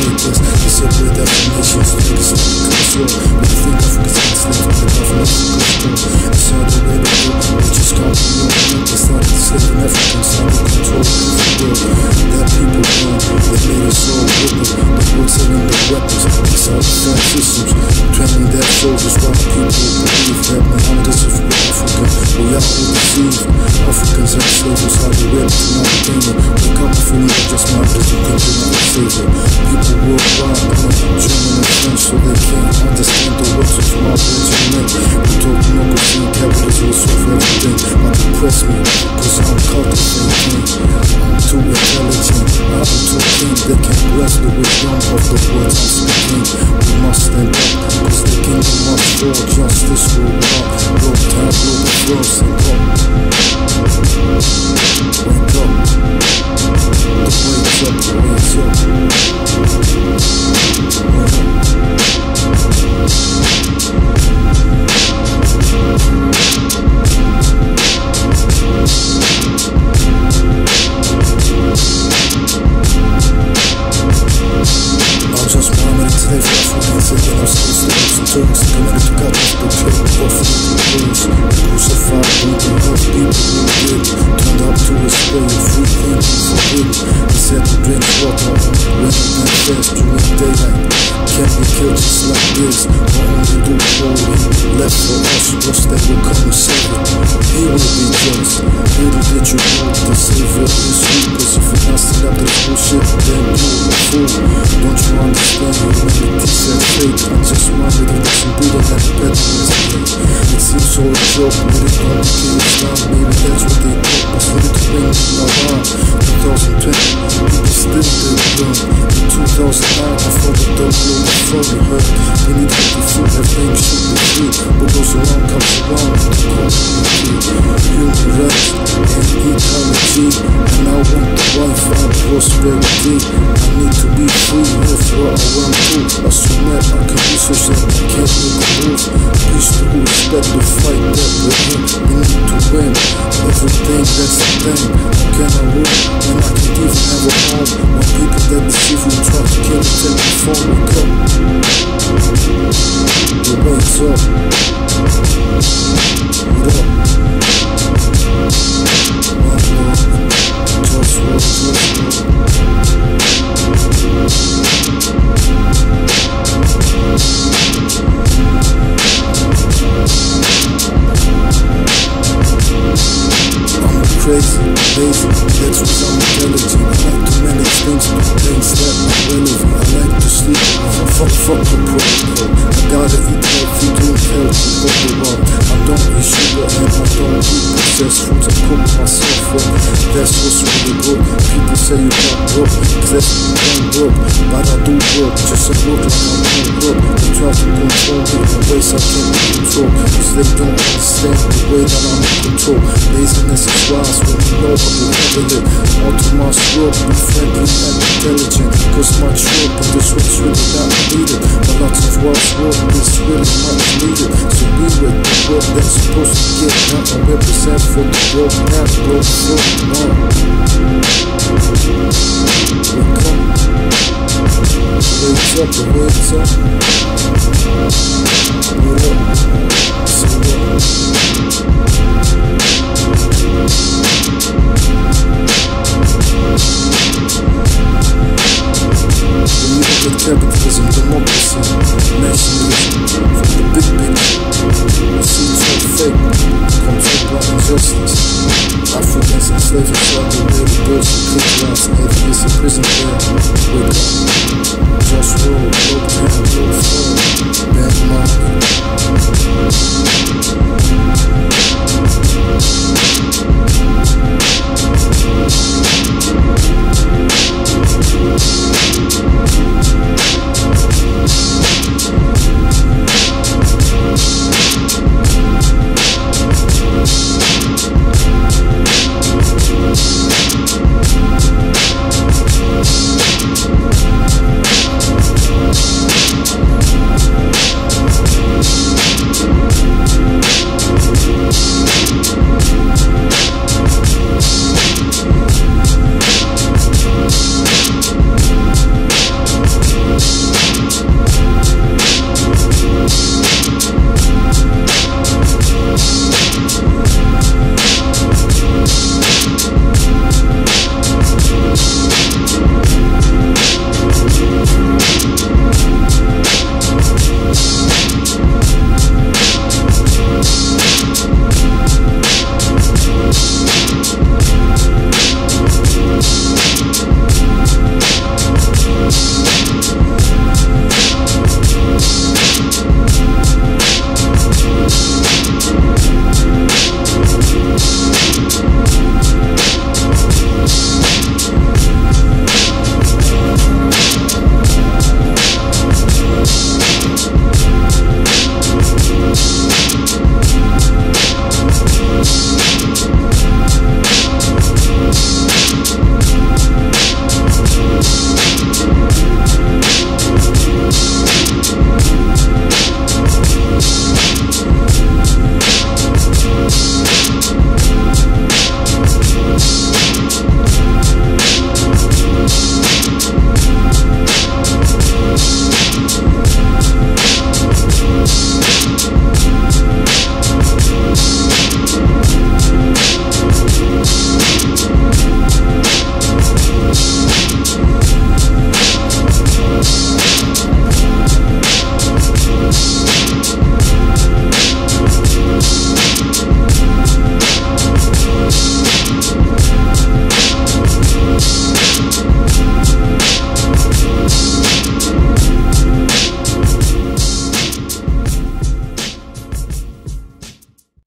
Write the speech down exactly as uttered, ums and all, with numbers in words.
made this. They separate definitions, niggas in the control. But you think Africa's enslaved by the government of control. It's hard to wait to do, we just can't be known. They started enslaving Africans, now they control every world. That people know, they made us all wicked. The world selling the weapons, these are the fair systems. Training their soldiers while people believe that Muhammad is a free African. We are all deceived. Africans and slaves, how they rip to not opinion. Wake up and feel like just my because you think you're not a savior. People worldwide learn German and French so they can't understand the words of my regiment. We talk democracy and capitalism will solve everything. Might depress me, cause I'm cultivating. I'm too intelligent, I'm too keen. They can't grasp the wisdom of the words I'm speaking. We must stand up, cause the kingdom must fall. Justice will walk, no time, global firms and go. Wake up, the wake's up, the wake's up. I'm just Muhammad and today for Africans and then I'm still slaves and Turks and coming to God with the trade of prophetic words. Crucified, broken up, people who did turned up to his way of free thinking forbidden. He said to drink water, running and fast during daylight. Can't be killed just like this, but only do all he left for us, just that will come and save it. He will be just, little did you know the Savior is sweet, cause if you're not still up this bullshit, then you're a fool. Don't you understand humanity said fake? I just wondered if there's some beauty that the betterment. It seems so a joke, but it don't become Islam. Maybe that's what they thought, but still it's been around. twenty twenty, people still did burn. In two thousand nine, I thought that the world was fully hurt. We need to be free, everything should be free. What goes around comes around, the community. Human rights and equality, and I want the life and prosperity. I need to be free, live where I want to. I submit, I can research that I can't make a move. Peace to respect the fight that we're in. We need to win, everything that's the thing. How can I rule when I can't even have a home? When people that deceive you try to kill me, take my phone, wake up. The wake's up. What up? OneLove, JustWar, JustWar. I'm crazy, lazy, that's what I'm intelligent. I like to manage things, but things that are relevant. I like to sleep, fuck, fuck the protocol. I gotta eat healthy, drink healthy, overall. I don't eat sugar and I don't eat processed foods. I cook myself up, that's what's really good. People say you got broke, cause you don't work. But I do work, just a look like I don't work. They try to control me in ways I can't control, cause they don't understand the way that I'm in control. Laziness is wise when you know how to handle it. All to my work, be friendly and intelligent, cause much work and this work's really not needed. But lots of wise work is really much needed. So be with the work that's supposed to get done and represent for the world now. GLOBALFIRM. Wake up. Wake's up, the wake's up. What up? So what? When you look at capitalism, democracy, nationalism, from the big picture, it seems so fake, controlled by injustice. Africans enslaved inside the way the girls were cooked last night, it's a prison there. Wake up.